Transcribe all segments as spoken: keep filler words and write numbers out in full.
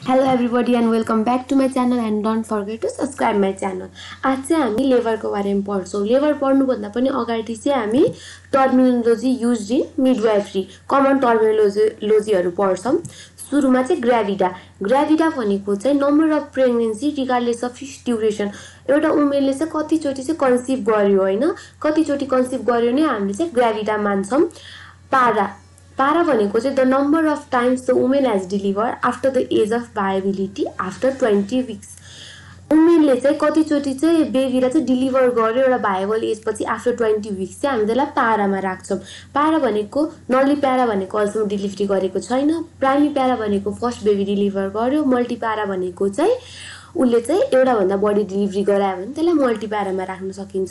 Hello everybody and welcome back to my channel and don't forget to subscribe my channel. आज चाहिँ हामी लेबरको बारेमा पढ्छौं. Labour पढ्नु भन्दा पनि अगाडि चाहिँ हामी terminology used in midwifery common टर्मिनोलोजीहरु पढ्छौं. सुरुमा चाहिँ ग्राभिडा. ग्राभिडा भनेको चाहिँ number of pregnancy regardless of its duration. एउटा उमेरले चाहिँ कति चोटी चाहिँ कन्सिभ गर्यो हैन, कति चोटी कन्सिभ गर्यो नै हामीले चाहिँ ग्राभिडा मान्छौं. पारा Para भनेको चाहिँ the number of times the woman has delivered after the age of viability after twenty weeks. उमेरले चाहिँ कति चोटी चाहिँ बेबीलाई चाहिँ डिलिभर गर्यो एउटा भाइबल एज पछि आफ्टर twenty weeks चाहिँ हामी त्यसलाई पारामा राख्छौं. पारा भनेको नर्ली प्यारा भनेको अल्सो डिलिभरी गरेको छैन. प्राइमी प्यारा भनेको फर्स्ट बेबी डिलिभर गर्यो. मल्टी प्यारा भनेको चाहिँ उले चाहिँ एउटा भन्दा बढी डिलिभरी गरायो भने त्यसलाई मल्टी प्यारामा राख्न सकिन्छ.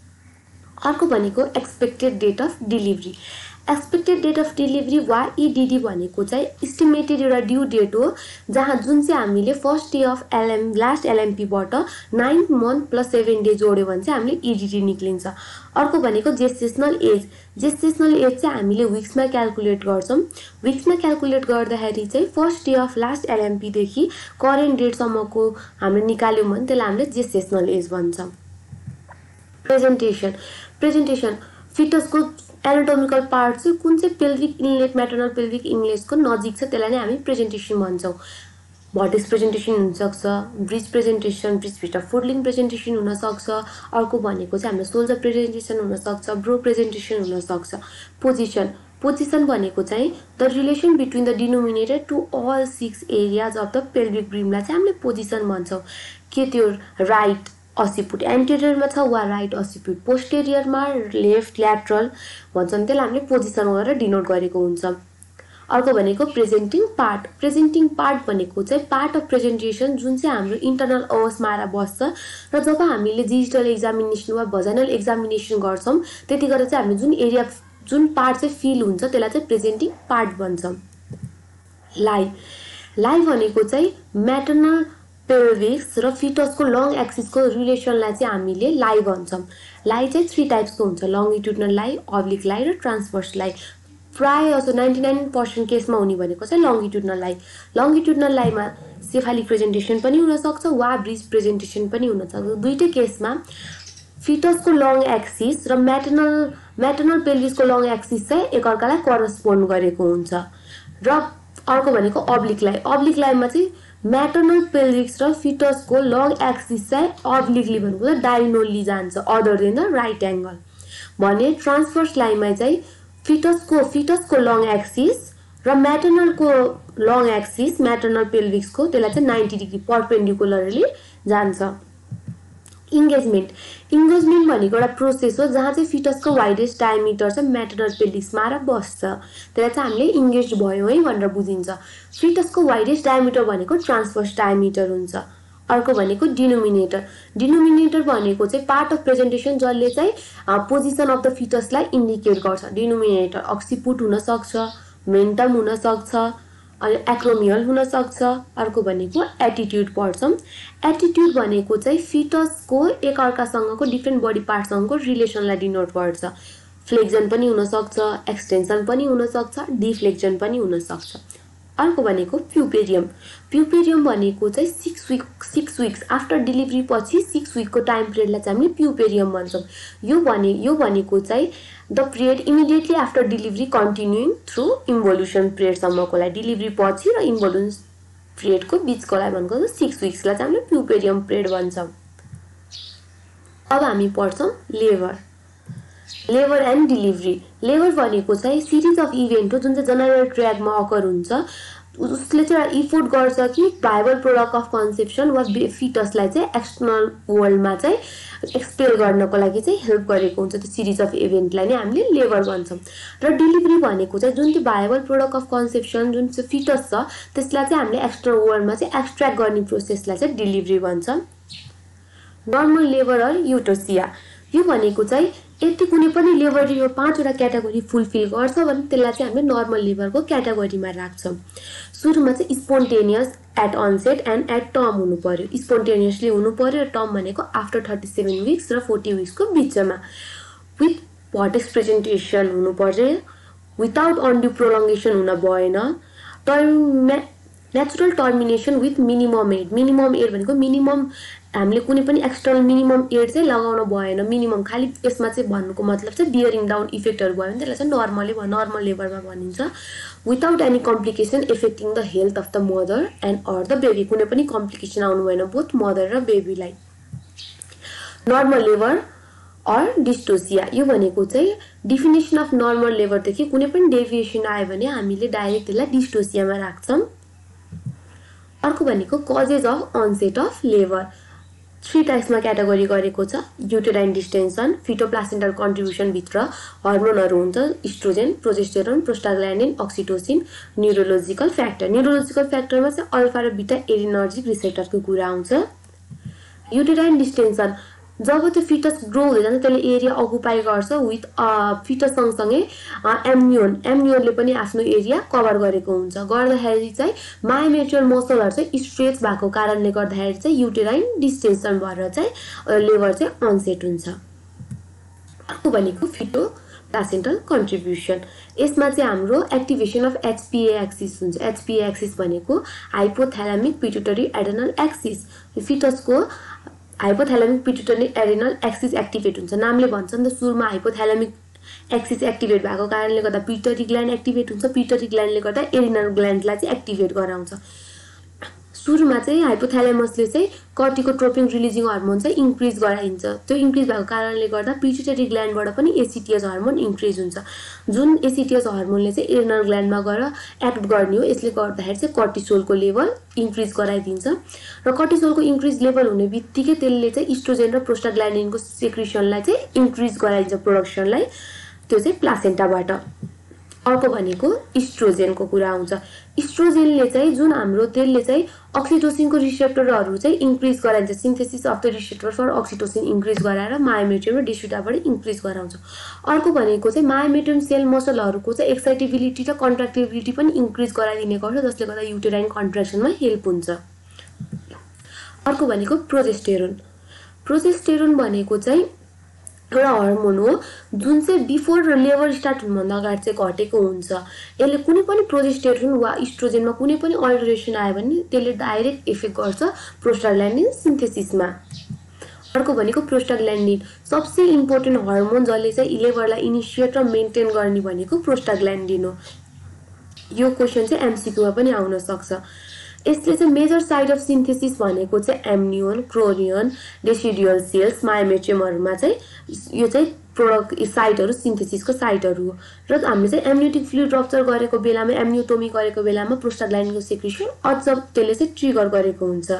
अर्को भनेको expected date of delivery. Expected date of delivery वा ईडीडी भनेको चाहिँ एस्टिमेटेड एउटा ड्यू डेट हो जहाँ जुन चाहिँ हामीले first day of LM last LMP बाट ninth month plus seven day जोड्यो भने चाहिँ हामीले ईडीडी निक्लिन्छ. अर्को भनेको जेस्टेशनल एज. जेस्टेशनल एज चाहिँ हामीले विक्समा क्याल्कुलेट गर्छौं. विक्समा क्याल्कुलेट गर्दाखेरि चाहिँ first day of last LMP देखि करेन्ट डेट सम्मको हामीले निकाल्यौं भने त्यसलाई हामीले जेस्टेशनल एज भन्छौं. प्रेजेन्टेसन. प्रेजेन्टेसन फिटसको एनाटोमिकल पार्ट चाहिँ कुन चाहिँ पेल्भिक इनलेट मैटरनल पेल्भिक इनलेटको नजिक छ त्यसलाई नै हामी प्रेजेन्टेसन भन्छौं. भर्टेक्स प्रेजेन्टेसन हुन सक्छ, ब्रिज प्रेजेन्टेसन, ब्रिज भित्र फुडलिङ प्रेजेन्टेसन हुन सक्छ. अर्को भनेको चाहिँ हाम्रो सोल्जर प्रेजेन्टेसन हुन सक्छ, ब्रो प्रेजेन्टेसन हुन सक्छ. पोजिसन. पोजिसन भनेको चाहिँ the relation between the denominator to all six areas of the pelvic ब्रिमलाई चाहिँ हामीले पोजिसन भन्छौं. के त्यो राइट अस्सी एन्टेरियरमा छ वा राइट अस्सी पोस्टेरियरमा लेफ्ट ल्याटरल भन्छन् त्यसलाई हामीले पोजिसन गरेर डिनोट गरेको हुन्छ. अर्को भनेको प्रेजेन्टिङ पार्ट. प्रेजेन्टिङ पार्ट भनेको चाहिँ पार्ट अफ प्रेजेन्टेसन जुन चाहिँ हाम्रो इन्टरनल अवसमा आएर बस्छ र जब हामीले डिजिटल एक्जामिनेसन वा भजाइनल एक्जामिनेसन गर्छौं त्यतिखेर चाहिँ हामीले जुन एरिया जुन पार्ट चाहिँ फिल हुन्छ त्यसलाई चाहिँ प्रेजेन्टिङ पार्ट भन्छौं. लाई. लाई भनेको चाहिँ मैटरनल पेल्भिक्स र फिटसको लङ एक्सिसको रिलेसनलाई चाहिँ हामीले लाई भन्छौं. लाई चाहिँ थ्री टाइप्सको हुन्छ. लंगिट्युडनल लाई, अब्लिक लाई र ट्रान्सभर्स लाई. प्राय जसो निन्यानब्बे पर्सेन्ट केसमा हुने भनेको चाहिँ लंगिट्युडनल लाई. लंगिट्युडनल लाइमा सेफालिक प्रेजेन्टेसन पनि हुन सक्छ वा ब्रिज प्रेजेन्टेसन पनि हुन सक्छ. दुईटै केसमा फिटसको लङ एक्सिस र मैटरनल मैटरनल पेल्भिसको लङ एक्सिस चाहिँ एकअर्कालाई करस्पोन्ड गरेको हुन्छ. र अर्को भनेको अब्लिक लाई. अब्लिक लाइमा चाहिँ मैटरनल पेल्भिक्स र फिटसको लङ एक्सिस चाहिँ अब्लिकली भनेको डायगोनली जान्छ other than the right angle. भने ट्रान्सभर्स लाइनमा चाहिँ फिटसको फिटसको लङ एक्सिस र मैटरनलको लङ एक्सिस मैटरनल पेल्भिक्सको त्यसलाई चाहिँ नाइन्टी डिग्री परपेन्डिकुलरली जान्छ. इंगेजमेन्ट. इंगेजमेन्ट भनेको एउटा प्रोसेस हो जहाँ चाहिँ फिटसको वाइडेस्ट डायमिटर चाहिँ मैटरनल पेल्भिक्समा आएर बस्छ. त्यसलाई चाहिँ हामीले इंगेज भयो है भनेर बुझिन्छ. फिटसको वाइडेस्ट डायमिटर भनेको ट्रान्सभर्स डायमिटर हुन्छ. अर्को भनेको डिनोमिनेटर. डिनोमिनेटर भनेको चाहिँ पार्ट अफ प्रेजेन्टेसन जसले चाहिँ पोजिसन अफ द फिटसलाई इन्डिकेट गर्छ. डिनोमिनेटर अक्सिपुट हुन सक्छ, मेन्टम हुन सक्छ, अनि एक्रोमियल हुन सक्छ. अर्को भनेको एटिट्युड पढ्छौं. एटिट्युड भनेको चाहिँ फिटसको एक अर्कासँगको डिफरेन्ट बडी पार्टसँगको रिलेसनलाई डिनोट गर्छ. फ्लेक्जन पनि हुन सक्छ, एक्सटेन्सन पनि हुन सक्छ, डिफ्लेक्जन पनि हुन सक्छ. अर्को भनेको प्युपेरियम. प्युपेरियम भनेको चाहिँ six week six weeks after delivery पछि सिक्स वीकको टाइम पिरियडलाई चाहिँ हामीले प्युपेरियम भन्छौं. यो भने यो भनेको चाहिँ the period immediately after delivery continuing through involution पिरियडसम्मकोलाई डिलिभरी पछि र इन्भोल्युसन पिरियडको बीचकोलाई भनेको सिक्स वीक्सलाई चाहिँ हामीले प्युपेरियम पिरियड भन्छौं. अब हामी पढ्छौं labour. Labour and delivery. Labour भनेको चाहिँ सिरिज अफ इभेन्ट हो जुन चाहिँ जनरल ट्र्याकमा अकर हुन्छ. उसले चाहिँ इफोर्ट गर्छ कि भाइबल प्रोडक्ट अफ कन्सेप्सन वा फिटसलाई चाहिँ एक्सटर्नल वर्ल्डमा चाहिँ एक्सपेल गर्नको लागि चाहिँ हेल्प गरेको हुन्छ. त्यो सिरिज अफ इभेन्टलाई नै हामीले लेबर भन्छौं. र डिलिभरी भनेको चाहिँ जुन चाहिँ भाइबल प्रोडक्ट अफ कन्सेप्सन जुन चाहिँ फिटस छ त्यसलाई चाहिँ हामीले एक्सटर्नल वर्ल्डमा चाहिँ एक्सट्र्याक्ट गर्ने प्रोसेसलाई चाहिँ डिलिभरी भन्छ. नर्मल लेबर र युटोसिया. यो भनेको चाहिँ यति कुनै पनि लेबर यो पाँचवटा क्याटेगोरी फुलफिल गर्छ भने त्यसलाई चाहिँ हामीले नर्मल लेबरको क्याटेगोरीमा राख्छौं. सुरुमा चाहिँ spontaneous at onset and at term हुनु पर्यो. स्पोन्टेनियसली हुनु पर्यो र टर्म भनेको आफ्टर थर्टी सेभेन वीक्स र फोर्टी वीक्सको बीचमा. विथ भर्टेक्स प्रेजेन्टेसन हुनु पर्यो. विदाउट अनड्यू प्रोलङ्गेसन हुन भएन. Term natural termination with minimum aid minimum aid भनेको मिनिमम हामीले कुनै पनि एक्सटर्नल मिनिमम एड चाहिँ लगाउन भएन मिनिमम खालि यसमा चाहिँ भन्नुको मतलब चाहिँ बियरिङ डाउन इफेक्टहरू भयो भने त्यसलाई चाहिँ नर्मली नर्मल लेभलमा भनिन्छ without any complication affecting the health of the mother and or the baby कुनै पनि कम्प्लिकेसन आउनु भएन बोथ मदर र बेबीलाई नर्मल लेबर अर डिस्टोसिया यो भनेको चाहिँ डिफिनेसन अफ नर्मल लेबरदेखि कुनै पनि डेभिएसन आयो भने हामीले डाइरेक्ट त्यसलाई डिस्टोसियामा राख्छौँ अर्को भनेको causes of onset of labour three टाइप्समा क्याटेगोरी गरेको छ युटेराइन डिस्टेन्सन फिटोप्लासेन्टल कन्ट्रिब्युसनभित्र हर्मोनहरू हुन्छ oestrogen progesterone prostaglandin oxytocin neurological factor neurological फ्याक्टरमा चाहिँ अल्फा र बिटा एडिनर्जिक रिसेप्टरको कुरा आउँछ युटेराइन डिस्टेन्सन जब त्यो फिटस ग्रो हुँदै जान्छ त्यसले एरिया अकुपाई गर्छ विथ फिटस सँगसँगै एम्नियोन एम्नियोनले पनि आफ्नो एरिया कभर गरेको हुन्छ गर्दाखेरि चाहिँ मायोमेट्रियल मसलहरू चाहिँ स्ट्रेच भएको कारणले गर्दाखेरि चाहिँ युटेराइन डिस्टेन्सन भएर चाहिँ लेबर चाहिँ अनसेट हुन्छ अर्को भनेको फिटो प्लासेन्टल कन्ट्रिब्युसन यसमा चाहिँ हाम्रो एक्टिभेसन अफ एचपिए एक्सिस हुन्छ एचपिए एक्सिस भनेको हाइपोथ्यालामिक पिट्युटरी एडेनल एक्सिस फिटसको hypothalamic pituitary adrenal axis activate हुन्छ नामले भन्छ नि त सुरुमा हाइपोथ्यालामिक एक्सिस एक्टिभेट भएको कारणले गर्दा पिट्युटरी ग्ल्यान्ड एक्टिभेट हुन्छ पिट्युटरी ग्ल्यान्डले गर्दा एडेनल ग्ल्यान्डलाई चाहिँ एक्टिभेट गराउँछ सुरुमा चाहिँ हाइपोथ्यालेमसले चाहिँ कर्टिकोट्रोपिन रिलिजिङ हर्मोन चाहिँ इन्क्रिज गराइन्छ त्यो इन्क्रिज भएको कारणले गर्दा पिट्युटरी ग्ल्यान्डबाट पनि एसिटिएस हर्मोन इन्क्रिज हुन्छ जुन एसिटिएस हर्मोनले चाहिँ एडेनल ग्ल्यान्डमा गएर एक्ट गर्ने हो यसले गर्दाखेरि चाहिँ कर्टिसोलको लेभल इन्क्रिज गराइदिन्छ र कर्टिसोलको इन्क्रिज लेभल हुने बित्तिकै त्यसले चाहिँ इस्ट्रोजेन र प्रोस्टाग्ल्यान्डिनको सेक्रेसनलाई चाहिँ इन्क्रिज गराइदिन्छ प्रोडक्सनलाई त्यो चाहिँ प्लासेन्टाबाट अर्को भनेको इस्ट्रोजेनको कुरा आउँछ इस्ट्रोजेनले चाहिँ जुन हाम्रो त्यसले चाहिँ अक्सिटोसिनको रिसेप्टरहरू चाहिँ इन्क्रिज गराइन्छ synthesis of the receptor for oxytocin increase गराएर मायोमेट्रियम र डिस्युटाबाट इन्क्रिज गराउँछ अर्को भनेको चाहिँ मायोमेट्रियम सेल मसलहरूको चाहिँ एक्साइटेबिलिटी र कन्ट्राक्टिबिलिटी पनि इन्क्रिज गराइदिने गर्छ जसले गर्दा युटेराइन कन्ट्र्याक्सनमा हेल्प हुन्छ अर्को भनेको प्रोजेस्टेरोन प्रोजेस्टेरोन भनेको चाहिँ एउटा हर्मोन हो जुन चाहिँ बिफोर लेबर स्टार्ट हुनुभन्दा अगाडि चाहिँ घटेको हुन्छ यसले कुनै पनि प्रोजेस्टेरोन वा इस्ट्रोजेनमा कुनै पनि अल्टरेसन आयो भने त्यसले डाइरेक्ट इफेक्ट गर्छ प्रोस्टाग्ल्यान्डिन सिन्थेसिसमा अर्को भनेको प्रोस्टाग्ल्यान्डिन सबसे इम्पोर्टेन्ट हर्मोन जसले चाहिँ लेबरलाई इनिसिएट र मेन्टेन गर्ने भनेको प्रोस्टाग्ल्यान्डिन हो यो क्वेसन चाहिँ एमसीक्यूमा पनि आउन सक्छ यसले चाहिँ मेजर साइट अफ सिन्थेसिस भनेको चाहिँ एम्नियोन क्रोनियन डेसिडुअल सेल्स मायोमेट्रियमहरुमा चाहिँ यो चाहिँ प्रोडक्ट साइटहरु सिन्थेसिसको साइटहरु हो र हामीले चाहिँ एम्नियोटिक फ्लुइड रप्चर गरेको बेलामा एम्नियोटोमी गरेको बेलामा प्रोस्टाग्ल्यान्डिनको सेक्रेसन अझ त्यसले चाहिँ ट्रिगर गरेको हुन्छ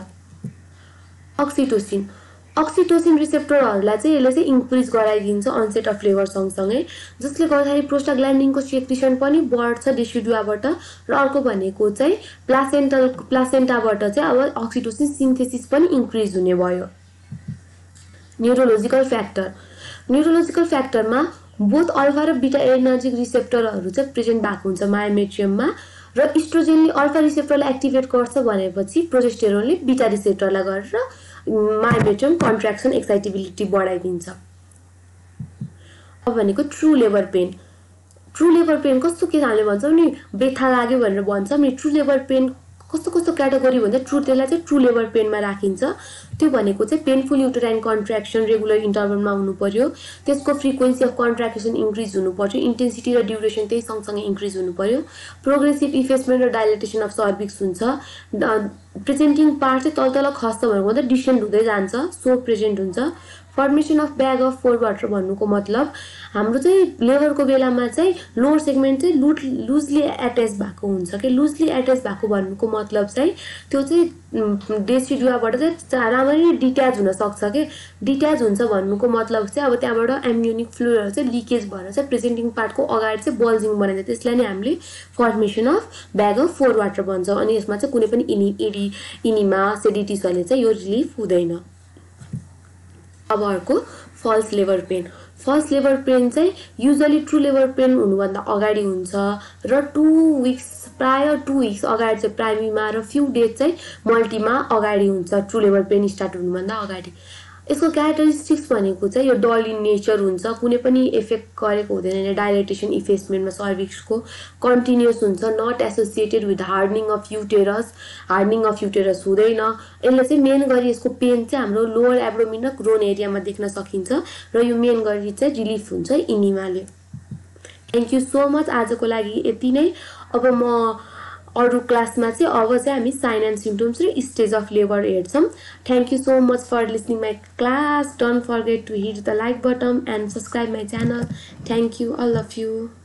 अक्सिटोसिन अक्सिटोसिन रिसेप्टरहरुलाई चाहिँ यसले चाहिँ इन्क्रिज गराइदिन्छ अनसेट अफ लेबर सँगसँगै जसले गर्दाखेरि प्रोस्टाग्ल्यान्डिनको सेक्रेसन पनि बढ्छ डेसिडुआबाट र अर्को भनेको चाहिँ प्लासेन्टल प्लासेन्टाबाट चाहिँ अब अक्सिटोसिन सिन्थेसिस पनि इन्क्रिज हुने भयो न्युरोलोजिकल फ्याक्टर न्युरोलोजिकल फ्याक्टरमा बोथ अल्फा र बिटा एडर्जिक रिसेप्टरहरु चाहिँ प्रेजेन्ट भएको हुन्छ मायोमेट्रियममा र इस्ट्रोजेनले अल्फा रिसेप्टरलाई एक्टिभेट गर्छ भनेपछि प्रोजेस्टेरोनले बिटा रिसेप्टरलाई गरेर मायोमेट्रियम कन्ट्र्याक्सन एक्साइटेबिलिटी बढाइदिन्छ अब भनेको true labour pain true labour pain कस्तो के हामीले भन्छौं नि बेथा लाग्यो भनेर भन्छौं नि ट्रु लेबर पेन कस्तो कस्तो क्याटेगोरी भन्छ ट्रु त्यसलाई चाहिँ ट्रु लेबर पेनमा राखिन्छ त्यो भनेको चाहिँ पेनफुल युटेराइन कन्ट्र्याक्सन रेगुलर इन्टरभलमा हुनु पर्यो त्यसको फ्रिक्वेन्सी अफ कन्ट्र्याक्सन इन्क्रिज हुनु पर्यो इन्टेन्सिटी र ड्युरेसन त्यही सँगसँगै इन्क्रिज हुनु पर्यो प्रोग्रेसिभ इफेसमेन्ट र डाइलेटेसन अफ सर्भिक्स हुन्छ प्रेजेन्टिङ पार्ट चाहिँ तल तल खस्छ भनेको डिसेन्ट हुँदै जान्छ सो प्रेजेन्ट हुन्छ formation of bag of fore water भन्नुको मतलब हाम्रो चाहिँ लेबरको बेलामा चाहिँ लोअर सेगमेन्ट चाहिँ लुट लुजली एट्याच भएको हुन्छ के लुजली एट्याच भएको भन्नुको मतलब चाहिँ त्यो चाहिँ डेसिडुआबाट चाहिँ राम्ररी डिट्याच हुन सक्छ के डिट्याच हुन्छ भन्नुको मतलब चाहिँ अब त्यहाँबाट एम्नियोनिक फ्लुइडहरु चाहिँ लिकेज भएर चाहिँ प्रेजेन्टिङ पार्टको अगाडि चाहिँ बल्जिङ बनाइन्छ त्यसलाई नै हामीले formation of bag of fore water भन्छौं अनि यसमा चाहिँ कुनै पनि इनि इडी इनिमा सेडिटिसले चाहिँ यो रिलिफ हुँदैन अब अर्को false labour pain false labour pain चाहिँ युजुअली ट्रु लेबर पेन हुनुभन्दा अगाडि हुन्छ र टु विक्स प्राय टु विक्स अगाडि चाहिँ प्राइमेरीमा र फ्यु डेज चाहिँ मल्टीमा अगाडि हुन्छ ट्रु लेबर पेन स्टार्ट हुनुभन्दा अगाडि यसको क्यारेक्टरिस्टिक्स भनेको चाहिँ यो डल इन नेचर हुन्छ, कुनै पनि इफेक्ट गरेको हुँदैन डाइलेटेसन इफेसमेन्टमा सर्भिक्सको, कन्टिन्युस हुन्छ, not associated with hardening of uterus, hardening of uterus हुँदैन। यसले चाहिँ मेन गरी यसको पेन चाहिँ हाम्रो लोवर एब्डोमिन र क्रोन एरियामा देख्न सकिन्छ र यो मेन गरी चाहिँ रिलिफ हुन्छ इनिमाले। थ्याङ्क यू सो मच, आजको लागि यति नै। अब म अरू क्लासमा चाहिँ अब चाहिँ हामी साइन एन्ड सिम्टम्स र स्टेज अफ लेबर हेर्छौँ। Thank you so much for listening my class. Don't forget to hit the like button and subscribe my channel. Thank you, all of you.